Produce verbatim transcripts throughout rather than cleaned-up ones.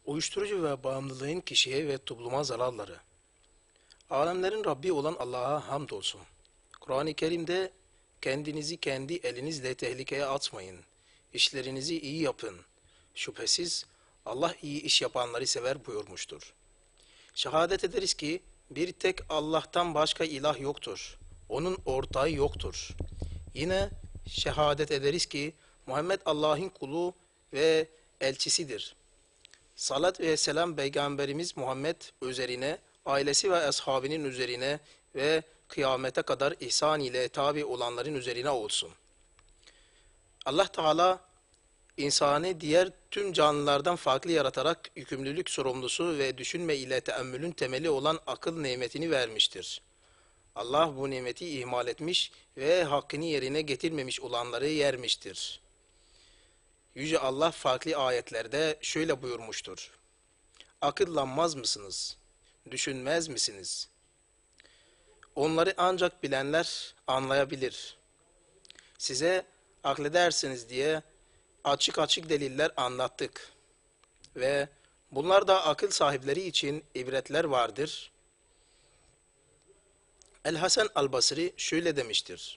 Uyuşturucu ve bağımlılığın kişiye ve topluma zararları. Alemlerin Rabbi olan Allah'a hamdolsun. Kur'an-ı Kerim'de kendinizi kendi elinizle tehlikeye atmayın. İşlerinizi iyi yapın. Şüphesiz Allah iyi iş yapanları sever buyurmuştur. Şehadet ederiz ki bir tek Allah'tan başka ilah yoktur. Onun ortağı yoktur. Yine şehadet ederiz ki Muhammed Allah'ın kulu ve elçisidir. Salat ve selam Peygamberimiz Muhammed üzerine, ailesi ve ashabinin üzerine ve kıyamete kadar ihsan ile tabi olanların üzerine olsun. Allah Teala insanı diğer tüm canlılardan farklı yaratarak yükümlülük sorumlusu ve düşünme ile teemmülün temeli olan akıl nimetini vermiştir. Allah bu nimeti ihmal etmiş ve hakkını yerine getirmemiş olanları yermiştir. Yüce Allah farklı ayetlerde şöyle buyurmuştur. Akıllanmaz mısınız? Düşünmez misiniz? Onları ancak bilenler anlayabilir. Size akledersiniz diye açık açık deliller anlattık. Ve bunlar da akıl sahipleri için ibretler vardır. El-Hasan el-Basri şöyle demiştir.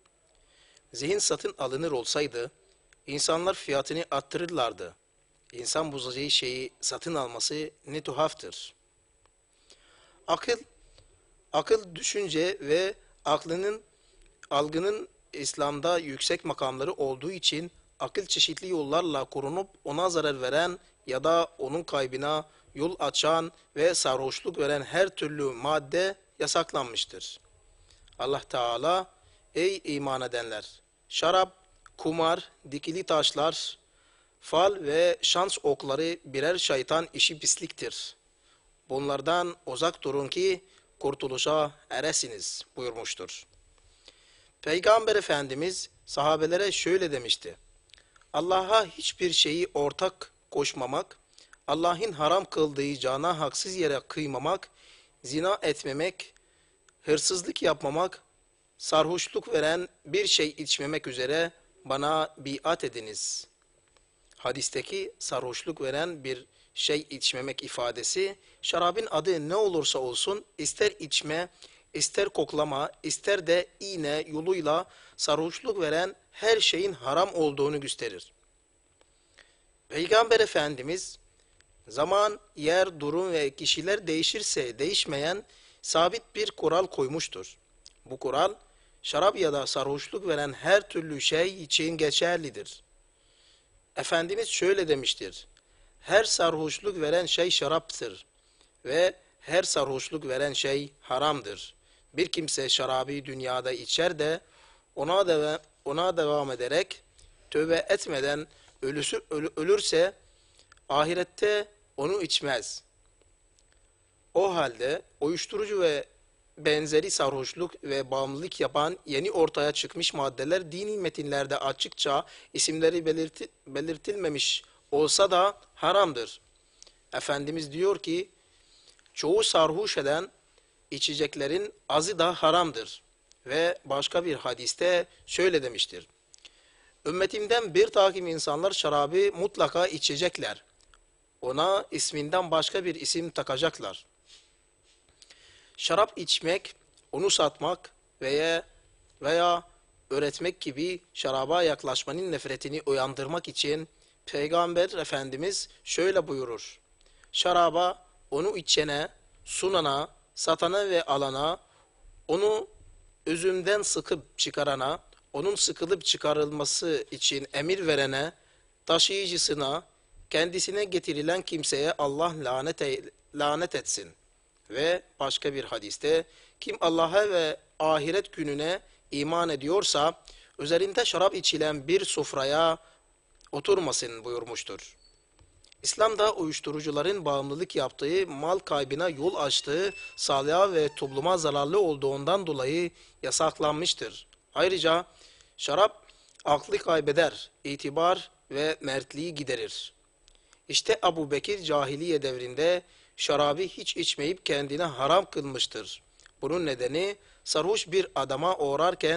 Zihin satın alınır olsaydı, İnsanlar fiyatını arttırırlardı. İnsan bozacağı şeyi satın alması ne tuhaftır. Akıl, akıl düşünce ve aklının, algının İslam'da yüksek makamları olduğu için akıl çeşitli yollarla korunup ona zarar veren ya da onun kaybına yol açan ve sarhoşluk veren her türlü madde yasaklanmıştır. Allah Teala, ey iman edenler! Şarap, kumar, dikili taşlar, fal ve şans okları birer şeytan işi pisliktir. Bunlardan uzak durun ki kurtuluşa eresiniz buyurmuştur. Peygamber Efendimiz sahabelere şöyle demişti. Allah'a hiçbir şeyi ortak koşmamak, Allah'ın haram kıldığı cana haksız yere kıymamak, zina etmemek, hırsızlık yapmamak, sarhoşluk veren bir şey içmemek üzere bana biat ediniz. Hadisteki sarhoşluk veren bir şey içmemek ifadesi, şarabın adı ne olursa olsun, ister içme, ister koklama, ister de iğne yoluyla sarhoşluk veren her şeyin haram olduğunu gösterir. Peygamber Efendimiz, zaman, yer, durum ve kişiler değişirse değişmeyen sabit bir kural koymuştur. Bu kural, şarap ya da sarhoşluk veren her türlü şey için geçerlidir. Efendimiz şöyle demiştir. Her sarhoşluk veren şey şaraptır ve her sarhoşluk veren şey haramdır. Bir kimse şarabı dünyada içer de ona, deva, ona devam ederek tövbe etmeden ölüsü, ölü, ölürse ahirette onu içmez. O halde uyuşturucu ve benzeri sarhoşluk ve bağımlılık yapan yeni ortaya çıkmış maddeler dini metinlerde açıkça isimleri belirti, belirtilmemiş olsa da haramdır. Efendimiz diyor ki, çoğu sarhoş eden içeceklerin azı da haramdır. Ve başka bir hadiste şöyle demiştir. Ümmetimden bir takım insanlar şarabı mutlaka içecekler. Ona isminden başka bir isim takacaklar. Şarap içmek, onu satmak veya veya öğretmek gibi şaraba yaklaşmanın nefretini uyandırmak için Peygamber Efendimiz şöyle buyurur. Şaraba, onu içene, sunana, satana ve alana, onu özünden sıkıp çıkarana, onun sıkılıp çıkarılması için emir verene, taşıyıcısına, kendisine getirilen kimseye Allah lanet, lanet etsin. Ve başka bir hadiste kim Allah'a ve ahiret gününe iman ediyorsa üzerinde şarap içilen bir sofraya oturmasın buyurmuştur. İslam'da uyuşturucuların bağımlılık yaptığı, mal kaybına yol açtığı, sağlığa ve topluma zararlı olduğundan dolayı yasaklanmıştır. Ayrıca şarap aklı kaybeder, itibar ve mertliği giderir. İşte Ebu Bekir cahiliye devrinde şarabı hiç içmeyip kendine haram kılmıştır. Bunun nedeni sarhoş bir adama uğrarken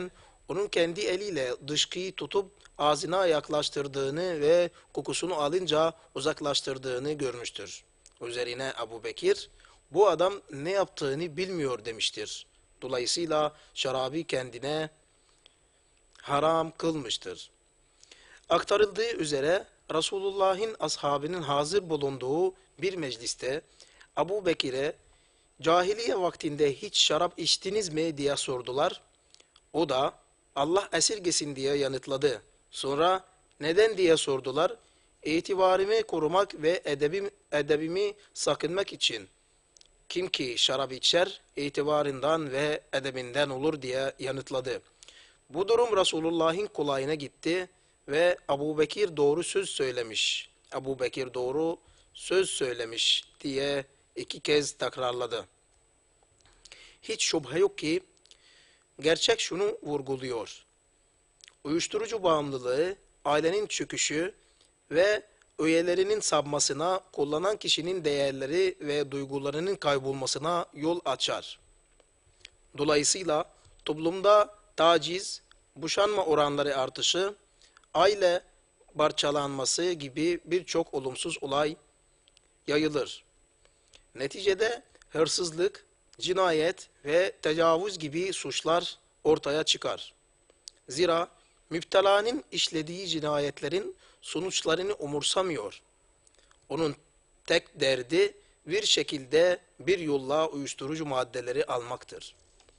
onun kendi eliyle dışkıyı tutup ağzına yaklaştırdığını ve kokusunu alınca uzaklaştırdığını görmüştür. Üzerine Ebu Bekir, bu adam ne yaptığını bilmiyor demiştir. Dolayısıyla şarabı kendine haram kılmıştır. Aktarıldığı üzere Resulullah'ın ashabının hazır bulunduğu bir mecliste Ebu Bekir'e cahiliye vaktinde hiç şarap içtiniz mi diye sordular. O da Allah esirgesin diye yanıtladı. Sonra neden diye sordular. İtibarımı korumak ve edebim, edebimi sakınmak için. Kim ki şarap içer, itibarından ve edebinden olur diye yanıtladı. Bu durum Resulullah'ın kulağına gitti ve Ebu Bekir doğru söz söylemiş. Ebu Bekir doğru söz söylemiş diye iki kez tekrarladı. Hiç şüphe yok ki gerçek şunu vurguluyor. Uyuşturucu bağımlılığı, ailenin çöküşü ve üyelerinin sapmasına, kullanan kişinin değerleri ve duygularının kaybolmasına yol açar. Dolayısıyla toplumda taciz, boşanma oranları artışı, aile parçalanması gibi birçok olumsuz olay yayılır. Neticede hırsızlık, cinayet ve tecavüz gibi suçlar ortaya çıkar. Zira müptelanın işlediği cinayetlerin sonuçlarını umursamıyor. Onun tek derdi bir şekilde bir yolla uyuşturucu maddeleri almaktır.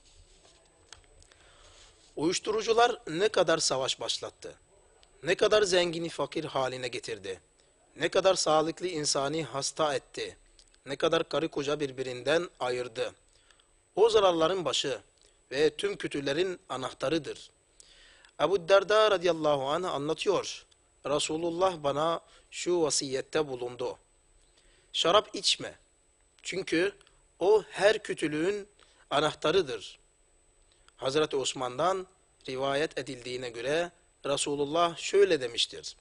Uyuşturucular ne kadar savaş başlattı, ne kadar zengini fakir haline getirdi, ne kadar sağlıklı insani hasta etti, ne kadar karı koca birbirinden ayırdı. O zararların başı ve tüm kötülerin anahtarıdır. Ebu Derda radıyallahu anh anlatıyor. Resulullah bana şu vasiyette bulundu. Şarap içme. Çünkü o her kötülüğün anahtarıdır. Hazreti Osman'dan rivayet edildiğine göre Resulullah şöyle demiştir.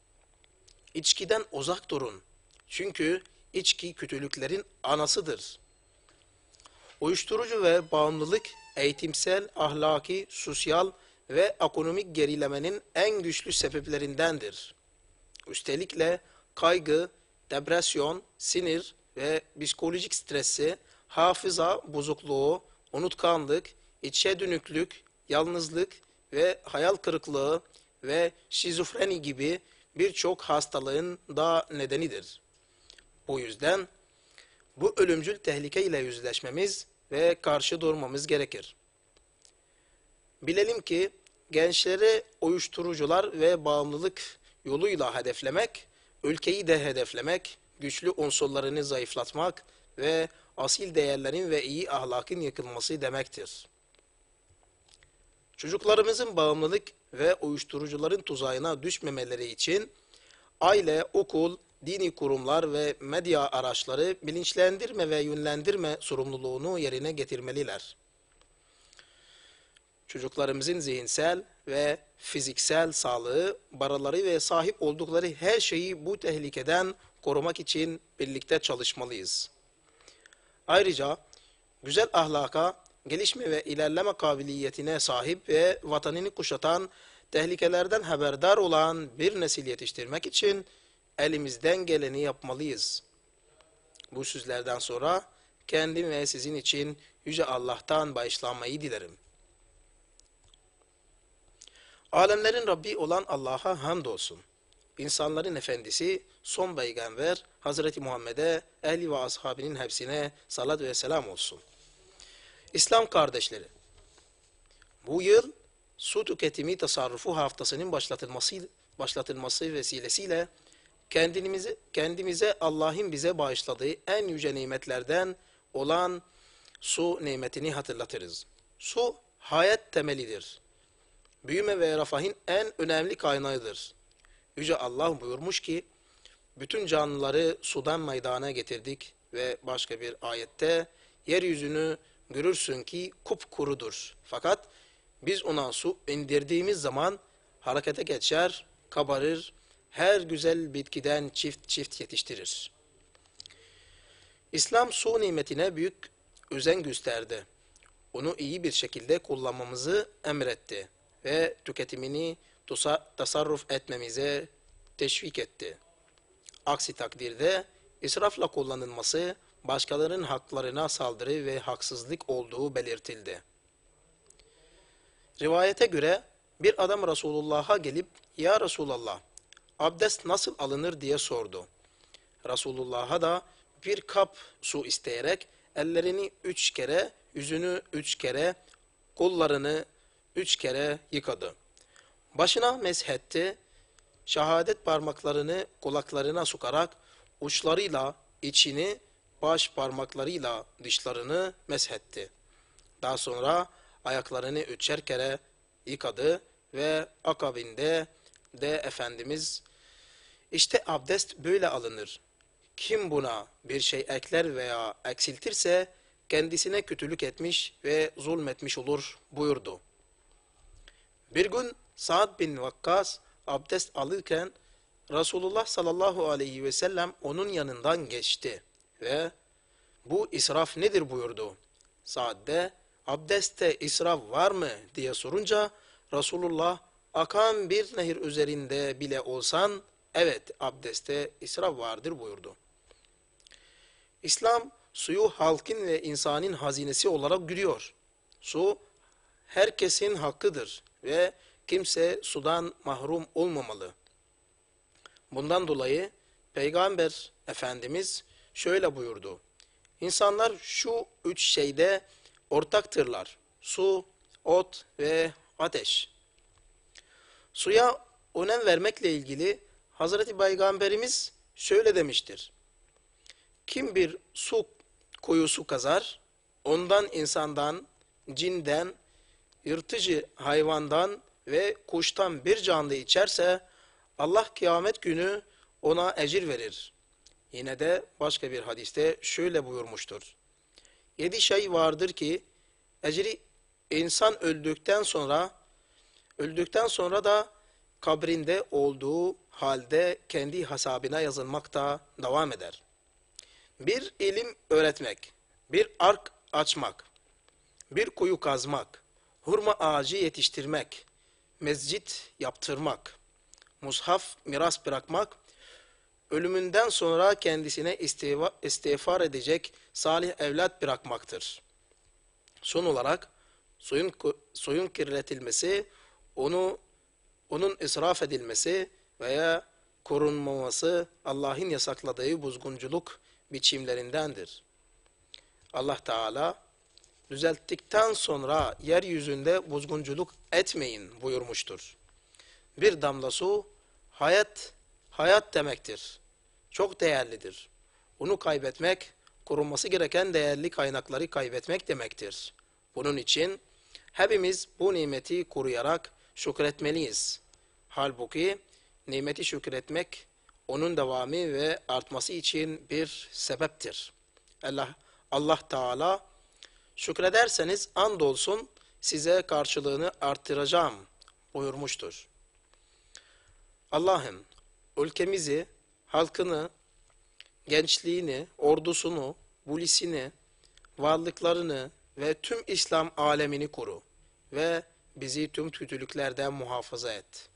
İçkiden uzak durun. Çünkü içki kötülüklerin anasıdır. Uyuşturucu ve bağımlılık eğitimsel, ahlaki, sosyal ve ekonomik gerilemenin en güçlü sebeplerindendir. Üstelikle kaygı, depresyon, sinir ve psikolojik stresi, hafıza bozukluğu, unutkanlık, içe dönüklük, yalnızlık ve hayal kırıklığı ve şizofreni gibi birçok hastalığın da nedenidir. Bu yüzden bu ölümcül tehlikeyle yüzleşmemiz ve karşı durmamız gerekir. Bilelim ki gençleri uyuşturucular ve bağımlılık yoluyla hedeflemek, ülkeyi de hedeflemek, güçlü unsurlarını zayıflatmak ve asil değerlerin ve iyi ahlakın yıkılması demektir. Çocuklarımızın bağımlılık ve uyuşturucuların tuzağına düşmemeleri için aile, okul, dini kurumlar ve medya araçları bilinçlendirme ve yönlendirme sorumluluğunu yerine getirmeliler. Çocuklarımızın zihinsel ve fiziksel sağlığı, paraları ve sahip oldukları her şeyi bu tehlikeden korumak için birlikte çalışmalıyız. Ayrıca güzel ahlaka, gelişme ve ilerleme kabiliyetine sahip ve vatanını kuşatan, tehlikelerden haberdar olan bir nesil yetiştirmek için elimizden geleni yapmalıyız. Bu sözlerden sonra kendim ve sizin için Yüce Allah'tan bağışlanmayı dilerim. Alemlerin Rabbi olan Allah'a hamdolsun. İnsanların efendisi, son peygamber Hazreti Muhammed'e, ehli ve ashabinin hepsine salat ve selam olsun. İslam kardeşleri, bu yıl su tüketimi tasarrufu haftasının başlatılması, başlatılması vesilesiyle kendimize, kendimize Allah'ın bize bağışladığı en yüce nimetlerden olan su nimetini hatırlatırız. Su hayat temelidir. Büyüme ve refahın en önemli kaynağıdır. Yüce Allah buyurmuş ki, bütün canlıları sudan meydana getirdik ve başka bir ayette, yeryüzünü görürsün ki kupkurudur. Fakat biz ona su indirdiğimiz zaman harekete geçer, kabarır, her güzel bitkiden çift çift yetiştirir. İslam su nimetine büyük özen gösterdi. Onu iyi bir şekilde kullanmamızı emretti. ve tüketimini tusa- tasarruf etmemize teşvik etti. Aksi takdirde israfla kullanılması başkalarının haklarına saldırı ve haksızlık olduğu belirtildi. Rivayete göre bir adam Resulullah'a gelip "Ya Resulallah, abdest nasıl alınır?" diye sordu. Resulullah'a da bir kap su isteyerek ellerini üç kere, yüzünü üç kere, kollarını üç kere yıkadı. Başına meshetti, şehadet parmaklarını kulaklarına sokarak uçlarıyla içini, baş parmaklarıyla dışlarını meshetti. Daha sonra ayaklarını üçer kere yıkadı ve akabinde de Efendimiz işte abdest böyle alınır. Kim buna bir şey ekler veya eksiltirse kendisine kötülük etmiş ve zulmetmiş olur buyurdu. Bir gün Sa'd bin Vakkas abdest alırken Resulullah sallallahu aleyhi ve sellem onun yanından geçti ve "Bu israf nedir?" buyurdu. Sa'd de "Abdestte israf var mı?" diye sorunca Resulullah "Akan bir nehir üzerinde bile olsan evet abdestte israf vardır" buyurdu. İslam suyu halkın ve insanın hazinesi olarak görüyor. Su herkesin hakkıdır ve kimse sudan mahrum olmamalı. Bundan dolayı Peygamber Efendimiz şöyle buyurdu: İnsanlar şu üç şeyde ortaktırlar: su, ot ve ateş. Suya önem vermekle ilgili Hazreti Peygamberimiz şöyle demiştir: Kim bir su kuyusu kazar, ondan insandan, cinden, yırtıcı hayvandan ve kuştan bir canlı içerse Allah kıyamet günü ona ecir verir. Yine de başka bir hadiste şöyle buyurmuştur: Yedi şey vardır ki ecri insan öldükten sonra öldükten sonra da kabrinde olduğu halde kendi hesabına yazılmakta devam eder. Bir ilim öğretmek, bir ark açmak, bir kuyu kazmak, hurma ağacı yetiştirmek, mescit yaptırmak, mushaf miras bırakmak, ölümünden sonra kendisine istiğfar edecek salih evlat bırakmaktır. Son olarak suyun, suyun kirletilmesi, onu onun israf edilmesi veya korunmaması Allah'ın yasakladığı bozgunculuk biçimlerindendir. Allah Teala düzelttikten sonra yeryüzünde bozgunculuk etmeyin buyurmuştur. Bir damla su hayat hayat demektir. Çok değerlidir. Onu kaybetmek, korunması gereken değerli kaynakları kaybetmek demektir. Bunun için hepimiz bu nimeti koruyarak şükretmeliyiz. Halbuki nimeti şükretmek onun devamı ve artması için bir sebeptir. Allah Allah Teala şükrederseniz andolsun size karşılığını artıracağım buyurmuştur. Allah'ım ülkemizi, halkını, gençliğini, ordusunu, polisini, varlıklarını ve tüm İslam alemini koru ve bizi tüm kötülüklerden muhafaza et.